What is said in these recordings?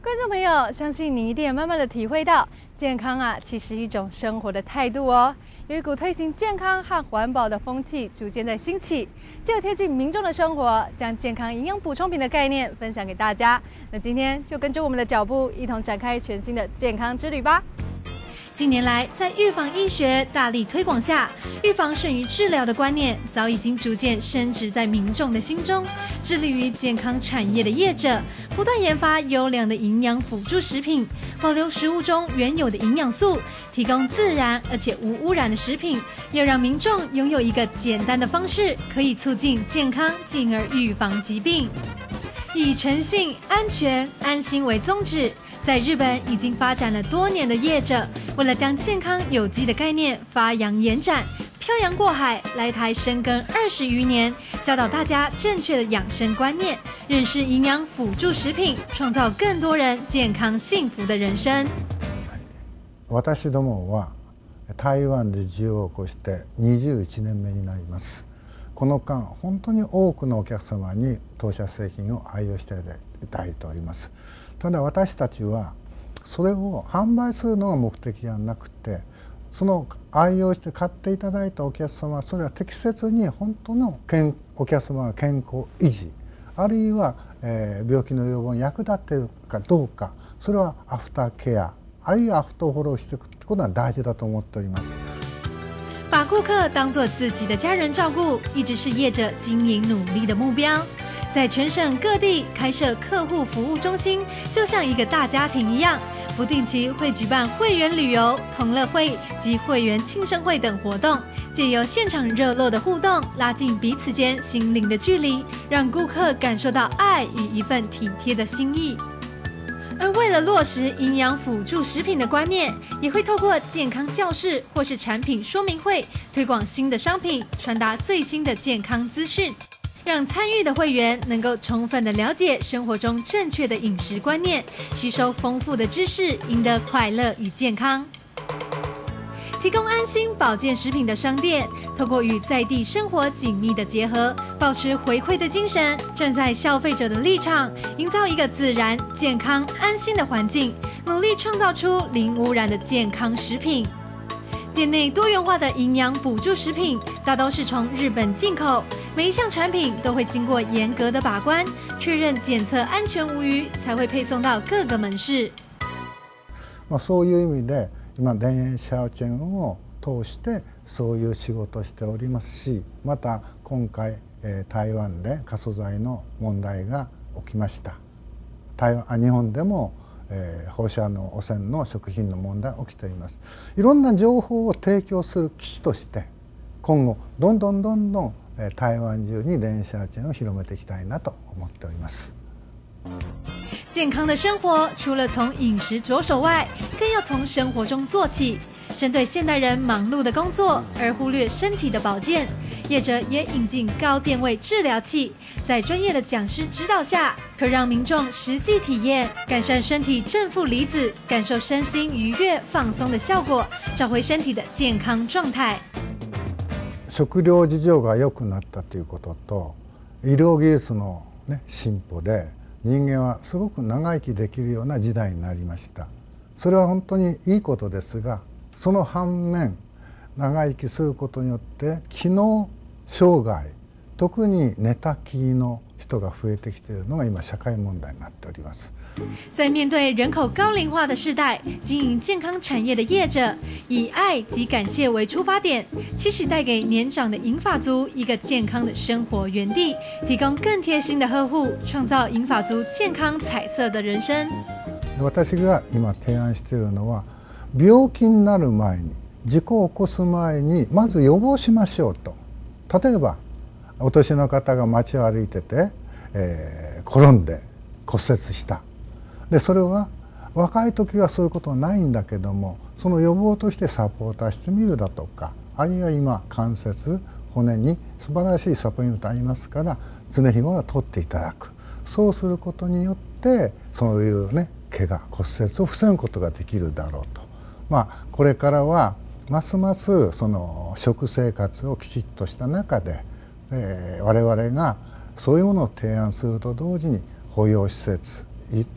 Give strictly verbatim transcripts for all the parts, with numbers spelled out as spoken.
观众朋友，相信你一定也慢慢的体会到，健康啊，其实是一种生活的态度哦。有一股推行健康和环保的风气逐渐在兴起，就贴近民众的生活，将健康营养补充品的概念分享给大家。那今天就跟着我们的脚步，一同展开全新的健康之旅吧。近年来，在预防医学大力推广下，预防胜于治疗的观念早已经逐渐深植在民众的心中。致力于健康产业的业者，不断研发优良的营养辅助食品，保留食物中原有的营养素，提供自然而且无污染的食品，要让民众拥有一个简单的方式，可以促进健康，进而预防疾病。以诚信、安全、安心为宗旨，在日本已经发展了多年的业者，为了将健康有机的概念发扬延展，漂洋过海来台深耕二十余年，教导大家正确的养生观念，认识营养辅助食品，创造更多人健康幸福的人生。 私どもは台湾で事業を起こしてにじゅういちねんめになります。この間本当に多くのお客様に当社製品を愛用していただいております。ただ私たちはそれを販売するのが目的じゃなくて、その愛用して買っていただいたお客様はそれは適切に本当の健お客様が健康維持、あるいは、えー、病気の予防に役立っているかどうか、それはアフターケアあるいはアフターフォローしていくことが大事だと思っております。 把顾客当作自己的家人照顾，一直是业者经营努力的目标。在全省各地开设客户服务中心，就像一个大家庭一样，不定期会举办会员旅游、同乐会及会员庆生会等活动，借由现场热络的互动，拉近彼此间心灵的距离，让顾客感受到爱与一份体贴的心意。而为了落实营养辅助食品的观念，也会透过健康教室或是产品说明会，推广新的商品，传达最新的健康资讯，让参与的会员能够充分的了解生活中正确的饮食观念，吸收丰富的知识，赢得快乐与健康。提供安心保健食品的商店，透过与在地生活紧密的结合，保持回馈的精神，站在消费者的立场，营造一个自然、健康、安心的环境，努力创造出零污染的健康食品。店内多元化的营养补助食品，大都是从日本进口，每一项产品都会经过严格的把关，确认检测安全无虞，才会配送到各个門市。 まあそういう意味で。今電車チェーンを通してそういう仕事をしておりますし、また今回、えー、台湾で過疎剤の問題が起きました。台湾あ日本でも、えー、放射能汚染の食品の問題が起きています。いろんな情報を提供する基地として今後どんどんどんどん、えー、台湾中に電車チェーンを広めていきたいなと思っております。 健康的生活除了从饮食着手外，更要从生活中做起。针对现代人忙碌的工作而忽略身体的保健，业者也引进高电位治疗器，在专业的讲师指导下，可让民众实际体验，改善身体正负离子，感受身心愉悦放松的效果，找回身体的健康状态。 食料事情が良くなったということと、医療技術の、ね、進歩で人間はすごく長生きできるような時代になりました。それは本当にいいことですが、その反面長生きすることによって機能障害、特に寝たきりの人が増えてきているのが今社会問題になっております。 在面对人口高龄化的世代，经营健康产业的业者，以爱及感谢为出发点，期许带给年长的银发族一个健康的生活园地，提供更贴心的呵护，创造银发族健康彩色的人生。 私が今提案しているのは、病気になる前に、事故を起こす前にまず予防しましょうと。例えばお年の方が街を歩いてて、えー、転んで骨折した。でそれは若い時はそういうことはないんだけども、その予防としてサポーターしてみるだとか、あるいは今関節骨に素晴らしいサポートありますから、常日頃取っていただく。そうすることによってそういうね怪我骨折を防ぐことができるだろうと。まあこれからはますますその食生活をきちっとした中で、えー、我々がそういうものを提案すると同時に保養施設、ね、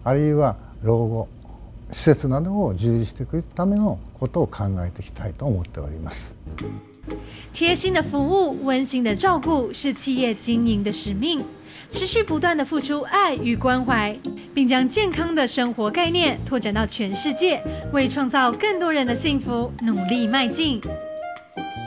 あるいは老後施設などを充実していくためのことを考えていきたいと思っております。 贴心的服务、温馨的照顾是企业经营的使命，持续不断的付出爱与关怀，并将健康的生活概念拓展到全世界，为创造更多人的幸福努力迈进。